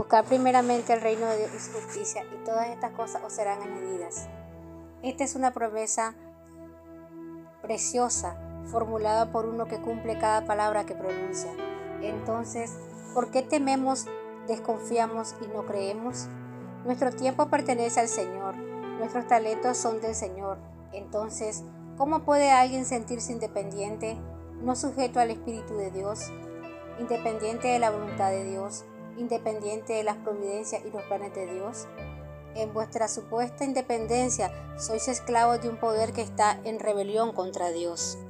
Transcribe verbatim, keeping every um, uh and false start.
Buscad primeramente el reino de Dios y su justicia, y todas estas cosas os serán añadidas. Esta es una promesa preciosa, formulada por uno que cumple cada palabra que pronuncia. Entonces, ¿por qué tememos, desconfiamos y no creemos? Nuestro tiempo pertenece al Señor, nuestros talentos son del Señor. Entonces, ¿cómo puede alguien sentirse independiente, no sujeto al Espíritu de Dios, independiente de la voluntad de Dios, independiente de las providencias y los planes de Dios? En vuestra supuesta independencia sois esclavos de un poder que está en rebelión contra Dios.